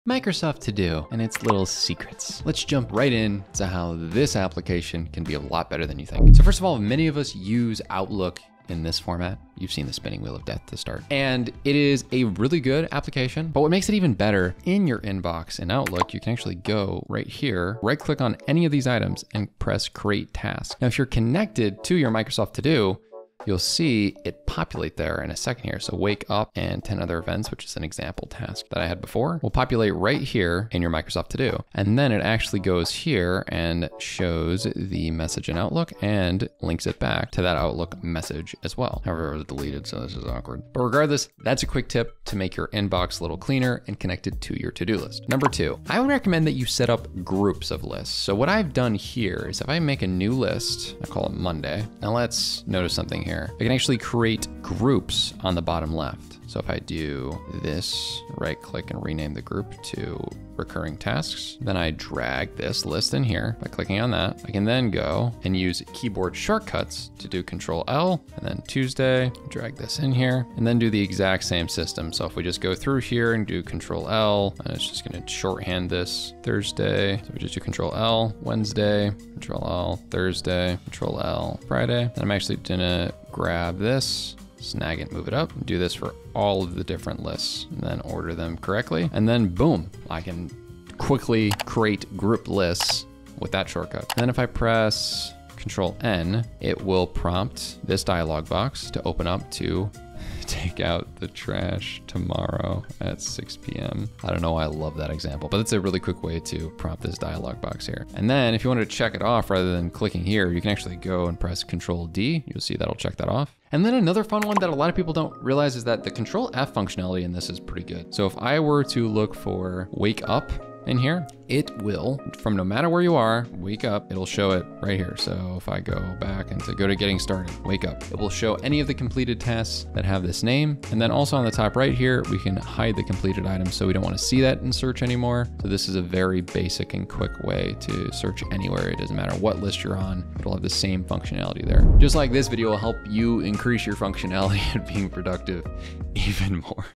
Microsoft To Do and its little secrets. Let's jump right in to how this application can be a lot better than you think. So first of all, many of us use Outlook in this format. You've seen the spinning wheel of death to start. And it is a really good application, but what makes it even better, in your inbox in Outlook, you can actually go right here, right click on any of these items and press create task. Now, if you're connected to your Microsoft To Do, you'll see it populate there in a second here. So wake up and 10 other events, which is an example task that I had before, will populate right here in your Microsoft To Do. And then it actually goes here and shows the message in Outlook and links it back to that Outlook message as well. However, it was deleted, so this is awkward. But regardless, that's a quick tip to make your inbox a little cleaner and connected to your to-do list. Number 2, I would recommend that you set up groups of lists. So what I've done here is if I make a new list, I call it Monday. Now let's notice something here. I can actually create groups on the bottom left. So if I do this, right click and rename the group to recurring tasks, then I drag this list in here by clicking on that. I can then go and use keyboard shortcuts to do Control L and then Tuesday, drag this in here and then do the exact same system. So if we just go through here and do Control L, and it's just gonna shorthand this Thursday. So we just do Control L, Wednesday, Control L, Thursday, Control L, Friday. Then I'm actually gonna grab this, snag it, move it up, and do this for all of the different lists, and then order them correctly. And then boom, I can quickly create group lists with that shortcut. And then if I press Control N, it will prompt this dialog box to open up to take out the trash tomorrow at 6 p.m. I don't know why I love that example, but it's a really quick way to prompt this dialog box here. And then if you wanted to check it off rather than clicking here, you can actually go and press Control D. You'll see that'll check that off. And then another fun one that a lot of people don't realize is that the Control F functionality in this is pretty good. So if I were to look for wake up in here, it will, from no matter where you are, wake up, it'll show it right here. So if I go back and to go to getting started, wake up, it will show any of the completed tasks that have this name. And then also on the top right here, we can hide the completed items. So we don't want to see that in search anymore. So this is a very basic and quick way to search anywhere. It doesn't matter what list you're on, it'll have the same functionality there. Just like this video will help you increase your functionality and being productive even more.